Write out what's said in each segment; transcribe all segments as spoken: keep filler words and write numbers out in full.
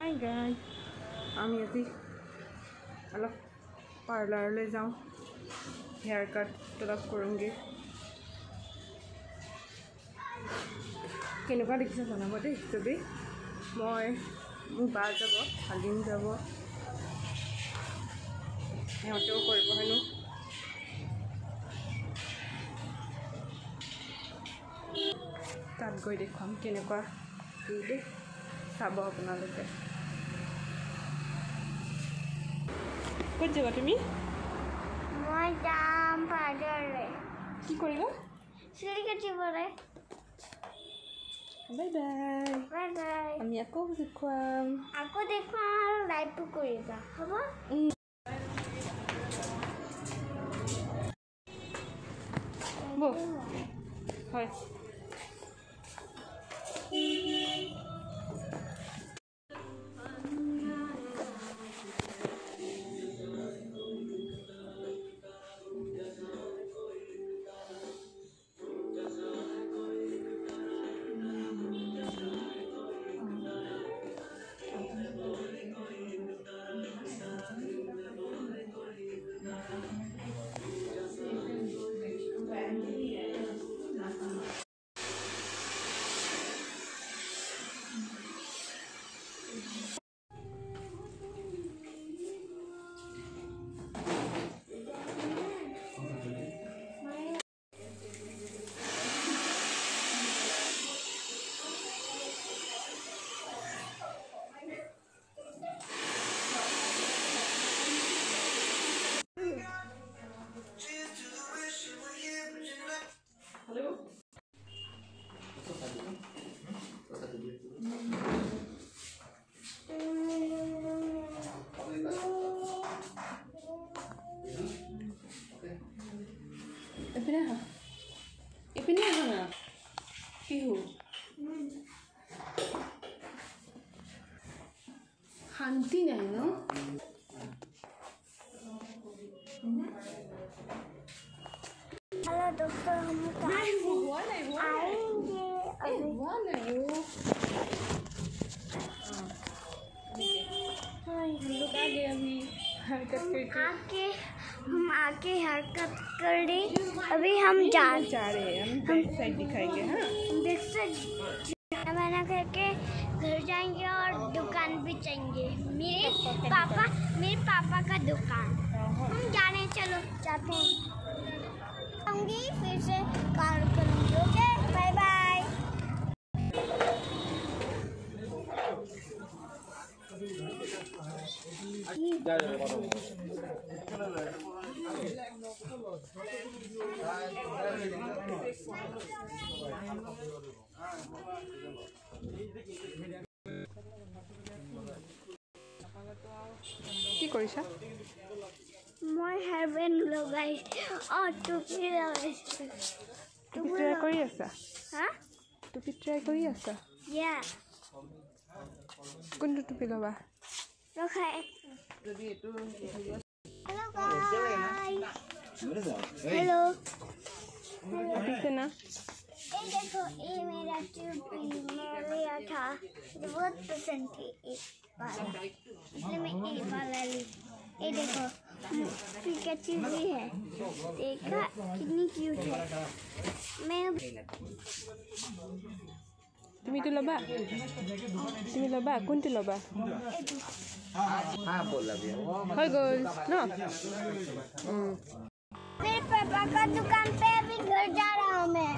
Hi guys, আমি আজি অলপ পাৰ্লাৰলৈ যাওঁ, হেয়াৰ কাট অলপ কৰোঁগৈ। কেনেকুৱা দেখিছে জনাব দেই চবেই। মই মোৰ বা যাব, ভাগিন যাব, সিহঁতেও কৰিব হেনো। তাত গৈ দেখুৱাম কেনেকুৱা কি দেই, চাব আপোনালোকে। ক'ত যাবা তুমি? মই যাম পাৰ্লাৰলৈ। কি কৰিবা? চুলি কাটিবলৈ। Bye bye. Bye bye. আমি আকৌ দেখুৱাম। আকৌ দেখুৱাম আৰু লাইভটো কৰিবা, হ'ব? বৌ হয়। Ipinnya ha? Ipinnya mana? Pihu. Hanti नहीं ना? हेलो दोस्तों, हम नहीं वो हुआ नहीं हुआ आएंगे नहीं हुआ नहीं वो। हाँ हम लोग आ गए अभी हरकत करके। आके हम आके हरकत कर ली। अभी हम जा जा रहे हैं, हम बैक साइड दिखाएंगे। हाँ देख सकते बना करके घर जाएंगे और दुकान भी जाएंगे। मेरे पापा मेरे पापा का दुकान। हम जाने चलो जाते हैं। आऊंगी फिर से कॉल करूंगी। Okay bye bye. কি কৰিছা? মই হেয়াৰ বেণ্ড লগাইছো আৰু টুপি লগাইছো। টুপি ট্ৰাই কৰি আছা? হা? টুপি ট্ৰাই কৰি আছা? ইয়া। কোনটো টুপি ল'বা? ৰখাই। Hello guys. हेलो। दिखते ना? ये देखो, ये मेरा टोपी मैं लिया था, मुझे बहुत पसंद थी एक वाला, इसलिए मैं एक वाला ली। ये देखो पिकाचू भी है, देखा कितनी क्यूट है। मैं তুমিটো ল'বা? তুমি ল'বা? কোনটো ল'বা? হৈ গ'ল ন? मेरे पापा का दुकान पे अभी घर जा रहा हूँ मैं।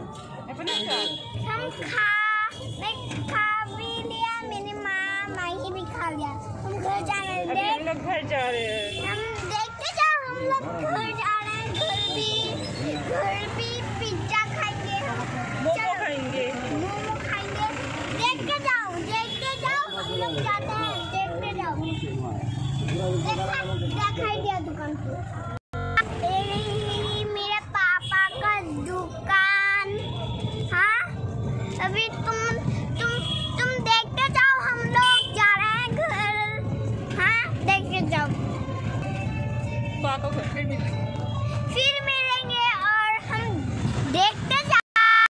हम खा मैं खा भी लिया, मेरी माँ माही भी खा लिया। हम घर जा रहे हैं। हम लोग घर जा रहे हैं। हम देखते जाओ, हम लोग घर जा रहे हैं। घर भी घर भी पिज्जा खाएंगे, मोमो खाएंगे, मोमो खाएंगे। देखते जाओ देखते जाओ, हम लोग जाते हैं। देखते जाओ। देखा दिखाई दिया दुकान को। मेरे पापा का दुकान। हाँ अभी तुम तुम तुम देखते जाओ, हम लोग जा रहे हैं घर। हाँ देखते जाओ। पापा को फिर फिर मेरे